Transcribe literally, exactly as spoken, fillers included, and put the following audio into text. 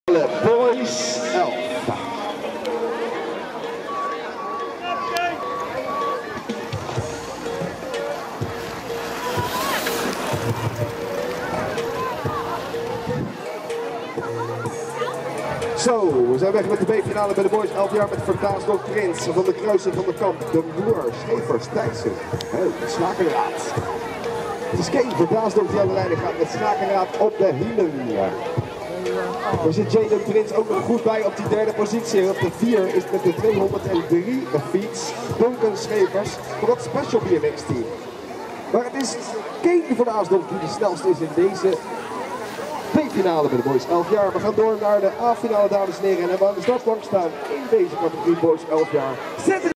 Boys elf. Zo, we zijn weg met de B-finale bij de Boys elf jaar met Verdaasdorp Prins van de Kruisen van de Kamp, de Boer, Schevers, Thijssen, de Schakenraad. Het is Keen Verdaasdorp die aan de leiding gaat met Schakenraad op de hielen. Daar zit Jaden Prins ook nog goed bij op die derde positie. Op de vier is met de tweehonderddrie fiets Duncan Schevers voor het Special B M X team. Maar het is Keen Verdaasdorp die de snelste is in deze B-finale bij de Boys elf jaar. We gaan door naar de A-finale, dames en heren. En hebben we aan de startbank staan in deze categorie Boys elf jaar.